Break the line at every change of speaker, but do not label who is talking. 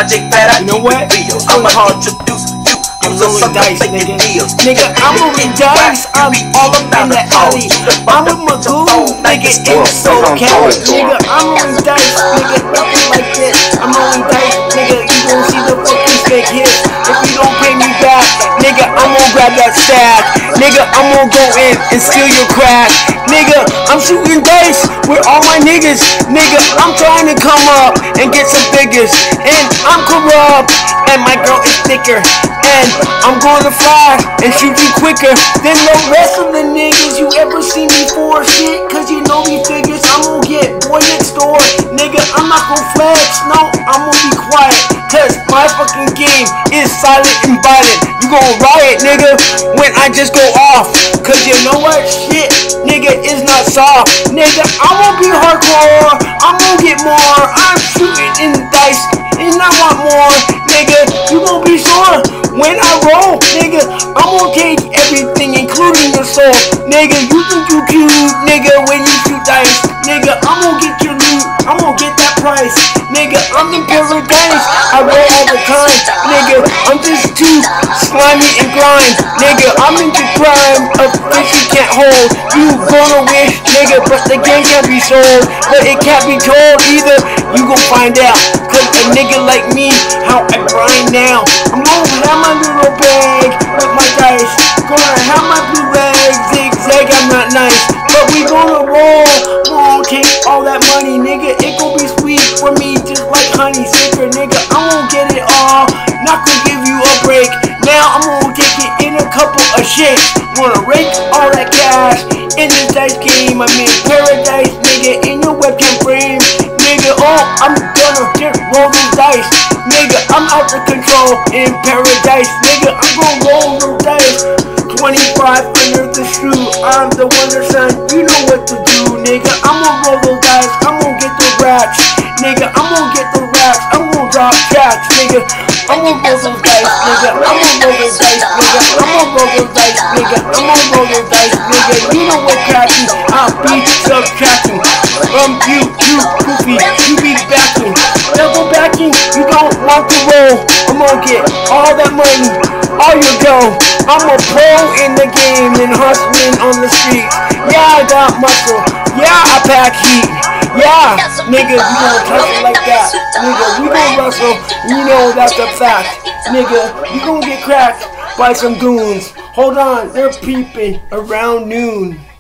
project that I
You know what?
I'ma introduce you.
I'm Rollin Dice, nigga. Nigga, I'm Rollin Dice. I'm all up in the alley. I'm with my glue, nigga. It's so Cali, nigga. I'm Rollin Dice, nigga. Nothing like this. I'm Rollin Dice, nigga. You gon' see the fucking fake hits. If you don't pay me back, nigga, I'm gon' grab that stack. Nigga, I'm gon' go in and steal your crack. Nigga, I'm shooting dice with all my niggas. Nigga, I'm trying to come up and get some figures. And I'm corrupt, and my girl is thicker. And I'm gonna fly and shoot you quicker than the rest of the niggas you ever seen before. Shit, cause you know me figures. I'm gonna get boy next door. Nigga, I'm not gonna flex. No, I'm gonna be quiet. Cause my fucking game is silent and violent. You gon' riot, nigga, when I just go off. Cause you know what? Shit, nigga, is not soft. Nigga, I'm gonna be hardcore. I'm gonna get more. I'm shooting in the dice and I want more. Nigga, you gon' be sure when I roll, nigga, I'm gonna take everything, including your soul. Nigga, you think you cute, nigga, when you shoot dice. Nigga, I'm gonna get your loot, I'm gonna get that price. Nigga, I'm in paradise, I roll all the time. Nigga, I'm just too slimy and grind. Nigga, I'm into crime, a fish you can't hold. You gonna wish, nigga, but the game can't be sold. But it can't be told either, you gon' find out. Cause a nigga like me, how I grind now. I'm gonna have my little bag with my dice. Gonna have my blue leg, zigzag, I'm not nice. But we gonna roll, won't take all that money, nigga. It gon' be sweet for me, just like honey sicker, nigga. I'm gonna get it all, not gonna give you a break. Now I'm gonna take it in a couple of shakes. Wanna rake all that cash in this dice game. I'm in paradise, nigga, in your webcam frame. Nigga, oh, I'm gonna just roll these dice. Nigga, I'm out of control in paradise. Nigga, I'm gonna roll those dice. 25 under the shoe, I'm the wonder son. You know what to do, nigga. I'm gonna roll those dice. I'm gonna get the racks, nigga. I'm gonna get the racks. I'm gonna drop tracks, nigga. I'm gonna roll those dice, nigga. I'm gonna roll those dice, nigga. I'm gonna roll those dice, nigga. I'm gonna roll those dice, nigga. You know what cracking? I'll be subtracting from you goofy. You be backing, double backing. You don't want to roll. I'm gonna get all that money, all your dough. I'm a pro in the game and hustling on the streets. Yeah, I got muscle. Yeah, I pack heat. Yeah, nigga, you gonna touch it like that. Nigga, we gon' rustle. You know that's a fact. Nigga, you gonna get cracked by some goons. Hold on, they're peeping around noon.